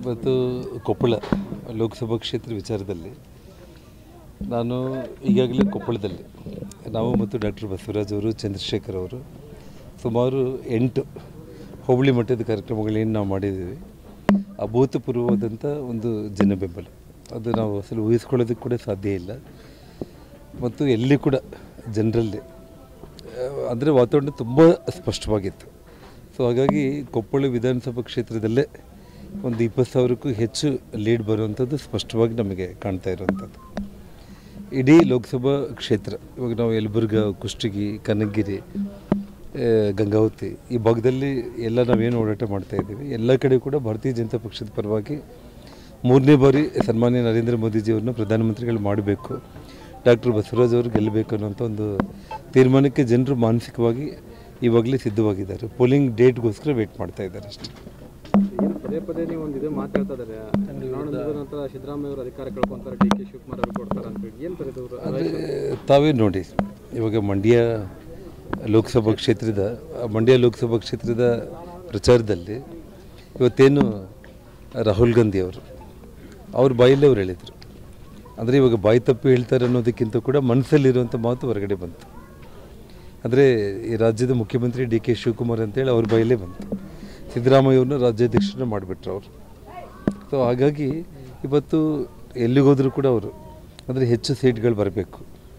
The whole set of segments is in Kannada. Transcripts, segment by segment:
ಇವತ್ತು ಕೊಪ್ಪಳ ಲೋಕಸಭಾ ಕ್ಷೇತ್ರ ವಿಚಾರದಲ್ಲಿ ನಾನು ಈಗಾಗಲೇ ಕೊಪ್ಪಳದಲ್ಲಿ ನಾವು ಮತ್ತು ಡಾಕ್ಟರ್ ಬಸವರಾಜ್ ಅವರು, ಚಂದ್ರಶೇಖರ್ ಅವರು ಸುಮಾರು 8 ಹೋಬಳಿ ಮಟ್ಟದ ಕಾರ್ಯಕ್ರಮಗಳೇನು ನಾವು ಮಾಡಿದ್ದೀವಿ. ಅಭೂತಪೂರ್ವವಾದಂಥ ಒಂದು ಜನ ಬೆಂಬಲ, ಅದು ನಾವು ಅಸಲು ಊಹಿಸ್ಕೊಳ್ಳೋದಕ್ಕೆ ಕೂಡ ಸಾಧ್ಯ ಇಲ್ಲ. ಮತ್ತು ಎಲ್ಲಿ ಕೂಡ ಜನರಲ್ಲಿ ಅಂದರೆ ವಾತಾವರಣ ತುಂಬ ಸ್ಪಷ್ಟವಾಗಿತ್ತು. ಸೊ ಹಾಗಾಗಿ ಕೊಪ್ಪಳ ವಿಧಾನಸಭಾ ಕ್ಷೇತ್ರದಲ್ಲೇ ಒಂದು 20,000ಕ್ಕೂ ಹೆಚ್ಚು ಲೀಡ್ ಬರುವಂಥದ್ದು ಸ್ಪಷ್ಟವಾಗಿ ನಮಗೆ ಕಾಣ್ತಾ ಇರುವಂಥದ್ದು. ಇಡೀ ಲೋಕಸಭಾ ಕ್ಷೇತ್ರ ಇವಾಗ ನಾವು ಯಲಬುರ್ಗಾ, ಕುಷ್ಟಗಿ, ಕನಕಗಿರಿ, ಗಂಗಾವತಿ ಈ ಭಾಗದಲ್ಲಿ ಎಲ್ಲ ನಾವೇನು ಓಡಾಟ ಮಾಡ್ತಾಯಿದ್ದೀವಿ, ಎಲ್ಲ ಕಡೆ ಕೂಡ ಭಾರತೀಯ ಜನತಾ ಪಕ್ಷದ ಪರವಾಗಿ 3ನೇ ಬಾರಿ ಸನ್ಮಾನ್ಯ ನರೇಂದ್ರ ಮೋದಿಜಿಯವ್ರನ್ನ ಪ್ರಧಾನಮಂತ್ರಿಗಳು ಮಾಡಬೇಕು, ಡಾಕ್ಟರ್ ಬಸವರಾಜ್ ಅವರು ಗೆಲ್ಲಬೇಕು ಅನ್ನೋಂಥ ಒಂದು ತೀರ್ಮಾನಕ್ಕೆ ಜನರು ಮಾನಸಿಕವಾಗಿ ಇವಾಗಲೇ ಸಿದ್ಧವಾಗಿದ್ದಾರೆ. ಪೋಲಿಂಗ್ ಡೇಟ್ಗೋಸ್ಕರ ವೇಟ್ ಮಾಡ್ತಾ ಇದ್ದಾರೆ ಅಷ್ಟೇ. ಪದೇ ಪದೇ ನೀವು ಒಂದು ಇದು ಮಾತಾಡ್ತಾ ಇದ್ದಾರೆ, ನಂತರ ಸಿದ್ದರಾಮಯ್ಯ ಅವರು ಅಧಿಕಾರ ಕಳ್ಕೊಂತಾರೆ, ಡಿ ಕೆ ಶಿವಕುಮಾರ್ ಅವರು ಕೊಡ್ತಾರೆ ಅಂತ ಹೇಳಿ ಏನು ಬರೆದವರು? ಅಂದರೆ ತಾವೇ ನೋಡಿ, ಇವಾಗ ಮಂಡ್ಯ ಲೋಕಸಭಾ ಕ್ಷೇತ್ರದ ಪ್ರಚಾರದಲ್ಲಿ ಇವತ್ತೇನು ರಾಹುಲ್ ಗಾಂಧಿ ಅವ್ರ ಬಾಯಲ್ಲೇ ಅವ್ರು ಹೇಳಿದರು. ಅಂದರೆ ಇವಾಗ ಬಾಯಿ ತಪ್ಪು ಹೇಳ್ತಾರೆ ಅನ್ನೋದಕ್ಕಿಂತ ಕೂಡ ಮನಸ್ಸಲ್ಲಿರುವಂಥ ಮಾತು ಹೊರಗಡೆ ಬಂತು. ಅಂದರೆ ಈ ರಾಜ್ಯದ ಮುಖ್ಯಮಂತ್ರಿ ಡಿ ಕೆ ಶಿವಕುಮಾರ್ ಅಂತೇಳಿ ಅವ್ರ ಬಾಯಲ್ಲೇ ಬಂತು. ಸಿದ್ದರಾಮಯ್ಯವ್ರನ್ನ ರಾಜ್ಯಾಧ್ಯಕ್ಷರನ್ನ ಮಾಡಿಬಿಟ್ರು ಅವರು. ಸೊ ಹಾಗಾಗಿ ಇವತ್ತು ಎಲ್ಲಿಗೋದ್ರೂ ಕೂಡ ಅವರು ಅಂದರೆ ಹೆಚ್ಚು ಸೀಟ್ಗಳು ಬರಬೇಕು,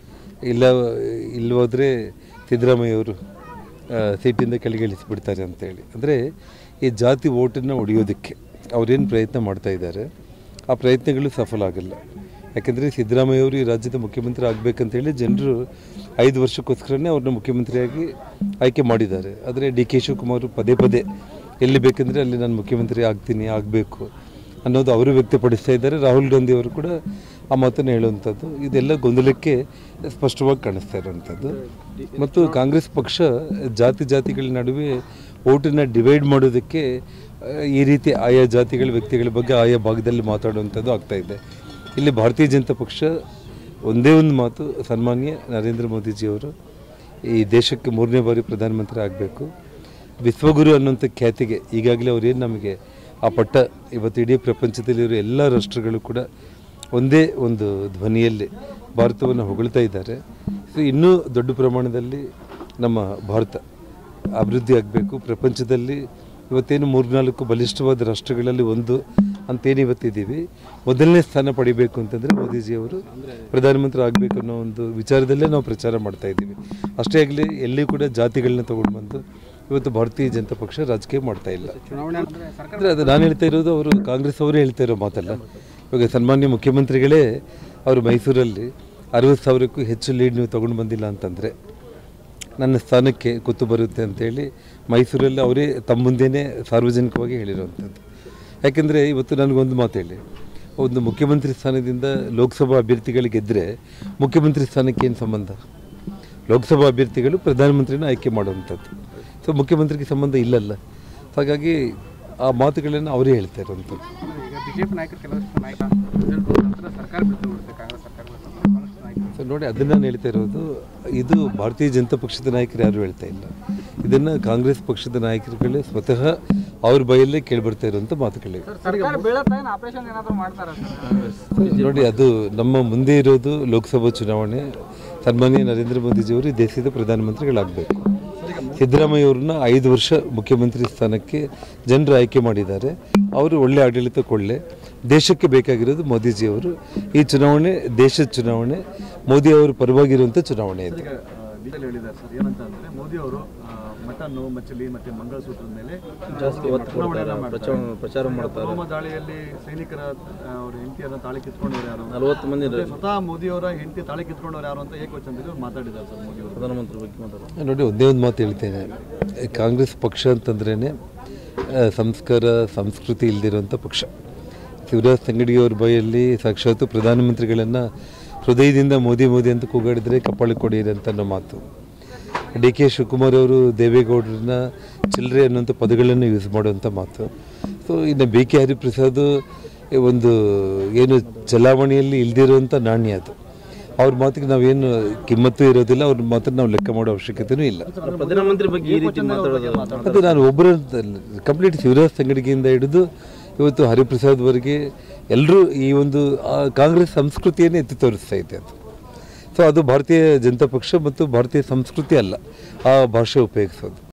ಇಲ್ಲವಾದರೆ ಸಿದ್ದರಾಮಯ್ಯವರು ಸೀಟಿಂದ ಕೆಳಗಿಳಿಸಿಬಿಡ್ತಾರೆ ಅಂತೇಳಿ. ಅಂದರೆ ಈ ಜಾತಿ ಓಟನ್ನು ಹೊಡೆಯೋದಕ್ಕೆ ಅವರೇನು ಪ್ರಯತ್ನ ಮಾಡ್ತಾಯಿದ್ದಾರೆ, ಆ ಪ್ರಯತ್ನಗಳು ಸಫಲ ಆಗಲ್ಲ. ಯಾಕೆಂದರೆ ಸಿದ್ದರಾಮಯ್ಯವರು ಈ ರಾಜ್ಯದ ಮುಖ್ಯಮಂತ್ರಿ ಆಗಬೇಕಂತೇಳಿ ಜನರು 5 ವರ್ಷಕ್ಕೋಸ್ಕರನೇ ಅವ್ರನ್ನ ಮುಖ್ಯಮಂತ್ರಿಯಾಗಿ ಆಯ್ಕೆ ಮಾಡಿದ್ದಾರೆ. ಆದರೆ ಡಿ ಕೆ ಶಿವಕುಮಾರ್ ಪದೇ ಪದೇ ಎಲ್ಲಿ ಬೇಕೆಂದರೆ ಅಲ್ಲಿ ನಾನು ಮುಖ್ಯಮಂತ್ರಿ ಆಗಬೇಕು ಅನ್ನೋದು ಅವರು ವ್ಯಕ್ತಪಡಿಸ್ತಾ ಇದ್ದಾರೆ. ರಾಹುಲ್ ಗಾಂಧಿ ಅವರು ಕೂಡ ಆ ಮಾತನ್ನು ಹೇಳುವಂಥದ್ದು, ಇದೆಲ್ಲ ಗೊಂದಲಕ್ಕೆ ಸ್ಪಷ್ಟವಾಗಿ ಕಾಣಿಸ್ತಾ ಇರುವಂಥದ್ದು. ಮತ್ತು ಕಾಂಗ್ರೆಸ್ ಪಕ್ಷ ಜಾತಿಗಳ ನಡುವೆ ಓಟನ್ನು ಡಿವೈಡ್ ಮಾಡೋದಕ್ಕೆ ಈ ರೀತಿ ಆಯಾ ಜಾತಿಗಳ ವ್ಯಕ್ತಿಗಳ ಬಗ್ಗೆ ಆಯಾ ಭಾಗದಲ್ಲಿ ಮಾತಾಡುವಂಥದ್ದು ಆಗ್ತಾಯಿದೆ. ಇಲ್ಲಿ ಭಾರತೀಯ ಜನತಾ ಪಕ್ಷ ಒಂದೇ ಒಂದು ಮಾತು, ಸನ್ಮಾನ್ಯ ನರೇಂದ್ರ ಮೋದಿಜಿಯವರು ಈ ದೇಶಕ್ಕೆ 3ನೇ ಬಾರಿ ಪ್ರಧಾನಮಂತ್ರಿ ಆಗಬೇಕು, ವಿಶ್ವಗುರು ಅನ್ನೋಂಥ ಖ್ಯಾತಿಗೆ ಈಗಾಗಲೇ ಅವರೇನು ನಮಗೆ ಆ ಪಟ್ಟ ಇವತ್ತು ಇಡೀ ಪ್ರಪಂಚದಲ್ಲಿರೋ ಎಲ್ಲ ರಾಷ್ಟ್ರಗಳು ಕೂಡ ಒಂದೇ ಒಂದು ಧ್ವನಿಯಲ್ಲಿ ಭಾರತವನ್ನು ಹೊಗಳ್ತಾ ಇದ್ದಾರೆ. ಸೊ ಇನ್ನೂ ದೊಡ್ಡ ಪ್ರಮಾಣದಲ್ಲಿ ನಮ್ಮ ಭಾರತ ಅಭಿವೃದ್ಧಿ ಆಗಬೇಕು. ಪ್ರಪಂಚದಲ್ಲಿ ಇವತ್ತೇನು 3-4 ಬಲಿಷ್ಠವಾದ ರಾಷ್ಟ್ರಗಳಲ್ಲಿ ಒಂದು ಅಂತೇನು ಇವತ್ತಿದ್ದೀವಿ, ಮೊದಲನೇ ಸ್ಥಾನ ಪಡಿಬೇಕು ಅಂತಂದರೆ ಮೋದಿಜಿಯವರು ಪ್ರಧಾನಮಂತ್ರಿ ಆಗಬೇಕು ಅನ್ನೋ ಒಂದು ವಿಚಾರದಲ್ಲೇ ನಾವು ಪ್ರಚಾರ ಮಾಡ್ತಾ ಇದ್ದೀವಿ. ಅಷ್ಟೇ ಆಗಲಿ ಎಲ್ಲಿ ಕೂಡ ಜಾತಿಗಳನ್ನ ತೊಗೊಂಡು ಬಂದು ಇವತ್ತು ಭಾರತೀಯ ಜನತಾ ಪಕ್ಷ ರಾಜಕೀಯ ಮಾಡ್ತಾ ಇಲ್ಲ. ಅಂದರೆ ಅದು ನಾನು ಹೇಳ್ತಾ ಇರೋದು, ಅವರು ಕಾಂಗ್ರೆಸ್ ಅವರೇ ಹೇಳ್ತಾ ಇರೋ ಮಾತಲ್ಲ. ಇವಾಗ ಸನ್ಮಾನ್ಯ ಮುಖ್ಯಮಂತ್ರಿಗಳೇ ಅವರು ಮೈಸೂರಲ್ಲಿ 60,000ಕ್ಕೂ ಹೆಚ್ಚು ಲೀಡ್ ನೀವು ತೊಗೊಂಡು ಬಂದಿಲ್ಲ ಅಂತಂದರೆ ನನ್ನ ಸ್ಥಾನಕ್ಕೆ ಕುತ್ತು ಬರುತ್ತೆ ಅಂತೇಳಿ ಮೈಸೂರಲ್ಲಿ ಅವರೇ ತಮ್ಮ ಮುಂದೆಯೇ ಸಾರ್ವಜನಿಕವಾಗಿ ಹೇಳಿರುವಂಥದ್ದು. ಯಾಕೆಂದರೆ ಇವತ್ತು ನನಗೊಂದು ಮಾತು ಹೇಳಿ, ಒಂದು ಮುಖ್ಯಮಂತ್ರಿ ಸ್ಥಾನದಿಂದ ಲೋಕಸಭಾ ಅಭ್ಯರ್ಥಿಗಳು ಗೆದ್ದರೆ ಮುಖ್ಯಮಂತ್ರಿ ಸ್ಥಾನಕ್ಕೆ ಏನು ಸಂಬಂಧ? ಲೋಕಸಭಾ ಅಭ್ಯರ್ಥಿಗಳು ಪ್ರಧಾನಮಂತ್ರಿನ ಆಯ್ಕೆ ಮಾಡುವಂಥದ್ದು. ಸೊ ಮುಖ್ಯಮಂತ್ರಿಗೆ ಸಂಬಂಧ ಇಲ್ಲಲ್ಲ. ಹಾಗಾಗಿ ಆ ಮಾತುಗಳನ್ನು ಅವರೇ ಹೇಳ್ತಾ ಇರುವಂಥದ್ದು. ಸೊ ನೋಡಿ, ಅದನ್ನು ನಾನು ಹೇಳ್ತಾ ಇರೋದು, ಇದು ಭಾರತೀಯ ಜನತಾ ಪಕ್ಷದ ನಾಯಕರು ಯಾರು ಹೇಳ್ತಾ ಇಲ್ಲ, ಇದನ್ನು ಕಾಂಗ್ರೆಸ್ ಪಕ್ಷದ ನಾಯಕರುಗಳೇ ಸ್ವತಃ ಅವ್ರ ಬಾಯಲ್ಲೇ ಕೇಳಿಬರ್ತಾ ಇರುವಂಥ ಮಾತುಗಳಿವೆ. ನೋಡಿ, ಅದು ನಮ್ಮ ಮುಂದೆ ಇರೋದು ಲೋಕಸಭಾ ಚುನಾವಣೆ. ಸನ್ಮಾನ್ಯ ನರೇಂದ್ರ ಮೋದಿಜಿಯವರು ಈ ದೇಶದ ಪ್ರಧಾನಮಂತ್ರಿಗಳಾಗಬೇಕು. ಸಿದ್ದರಾಮಯ್ಯ ಅವ್ರನ್ನ 5 ವರ್ಷ ಮುಖ್ಯಮಂತ್ರಿ ಸ್ಥಾನಕ್ಕೆ ಜನರು ಆಯ್ಕೆ ಮಾಡಿದ್ದಾರೆ. ಅವರು ಒಳ್ಳೆ ಆಡಳಿತ ಕೊಡಲೆ. ದೇಶಕ್ಕೆ ಬೇಕಾಗಿರೋದು ಮೋದಿಜಿಯವರು. ಈ ಚುನಾವಣೆ ದೇಶದ ಚುನಾವಣೆ, ಮೋದಿ ಅವರ ಪರವಾಗಿರುವಂಥ ಚುನಾವಣೆ ಇದೆ. ಹೇಳಿದ್ದಾರೆ ಸರ್, ಏನಂತ ಅಂದರೆ ಮೋದಿ ಅವರು ಮಟನ್ನು, ಮಚ್ಚಲಿ ಮತ್ತು ಮಂಗಳಸೂತ್ರದ ಮೇಲೆ ಜಾಸ್ತಿ ಪ್ರಚಾರ ಮಾಡ್ತಾರೆ. ಪುಲ್ವಾಮಾ ದಾಳಿಯಲ್ಲಿ ಸೈನಿಕರ ಅವ್ರ ಹೆಂಡತಿಯನ್ನ ತಾಳಿ ಕಿತ್ಕೊಂಡವ್ರು ಯಾರು, 40 ಮಂದಿ ಸ್ವತಃ ಮೋದಿ ಅವರ ಹೆಂಡತಿ ತಾಳಿ ಕಿತ್ಕೊಂಡವ್ರು ಯಾರು ಅಂತ ಏಕವಚನದಲ್ಲಿ ಮಾತಾಡಿದ್ದಾರೆ ಸರ್ ಮೋದಿ ಅವರು, ಪ್ರಧಾನಮಂತ್ರಿ ಬಗ್ಗೆ ಮಾತಾಡೋದು. ನೋಡಿ, ಒಂದೇ ಒಂದು ಮಾತು ಹೇಳ್ತೇನೆ, ಕಾಂಗ್ರೆಸ್ ಪಕ್ಷ ಅಂತಂದ್ರೇ ಸಂಸ್ಕಾರ ಸಂಸ್ಕೃತಿ ಇಲ್ಲದಿರುವಂಥ ಪಕ್ಷ. ಶಿವರಾಜ್ ತಂಗಡಿಯವ್ರ ಬಾಯಲ್ಲಿ ಸಾಕ್ಷಾತ್ ಪ್ರಧಾನಮಂತ್ರಿಗಳನ್ನು ಹೃದಯದಿಂದ ಮೋದಿ ಅಂತ ಕೂಗಾಡಿದರೆ ಕಪ್ಪಳಿ ಕೊಡಿರಿ ಅಂತ ಅನ್ನೋ ಮಾತು. ಡಿ ಕೆ ಶಿವಕುಮಾರ್ ಅವರು ದೇವೇಗೌಡರನ್ನ ಚಿಲ್ಲರೆ ಅನ್ನೋಂಥ ಪದಗಳನ್ನು ಯೂಸ್ ಮಾಡುವಂಥ ಮಾತು. ಸೊ ಇನ್ನು ಬಿ ಕೆ ಹರಿಪ್ರಸಾದ್ ಒಂದು ಏನು ಚಲಾವಣೆಯಲ್ಲಿ ಇಲ್ದಿರುವಂಥ ನಾಣ್ಯ ಅದು. ಅವ್ರ ಮಾತಿಗೆ ನಾವೇನು ಕಿಮ್ಮತ್ತು ಇರೋದಿಲ್ಲ, ಅವ್ರ ಮಾತನ್ನು ನಾವು ಲೆಕ್ಕ ಮಾಡೋ ಅವಶ್ಯಕತೆಯೂ ಇಲ್ಲ. ಪ್ರಧಾನಮಂತ್ರಿ ಬಗ್ಗೆ ಈ ರೀತಿ ಮಾತಾಡೋದು ಅದು ನಾನು ಒಬ್ಬರ ಕಂಪ್ಲೀಟ್ ಶಿವರಾಜ್ ತಂಗಡಿಗೆಯಿಂದ ಹಿಡಿದು ಇವತ್ತು ಹರಿಪ್ರಸಾದ್ವರೆಗೆ ಎಲ್ಲರೂ ಈ ಒಂದು ಕಾಂಗ್ರೆಸ್ ಸಂಸ್ಕೃತಿಯನ್ನೇ ಎತ್ತಿ ತೋರಿಸ್ತಾ ಇದೆ ಅದು. ಸೊ ಅದು ಭಾರತೀಯ ಜನತಾ ಪಕ್ಷ ಮತ್ತು ಭಾರತೀಯ ಸಂಸ್ಕೃತಿ ಅಲ್ಲ ಆ ಭಾಷೆ ಉಪಯೋಗಿಸೋದು.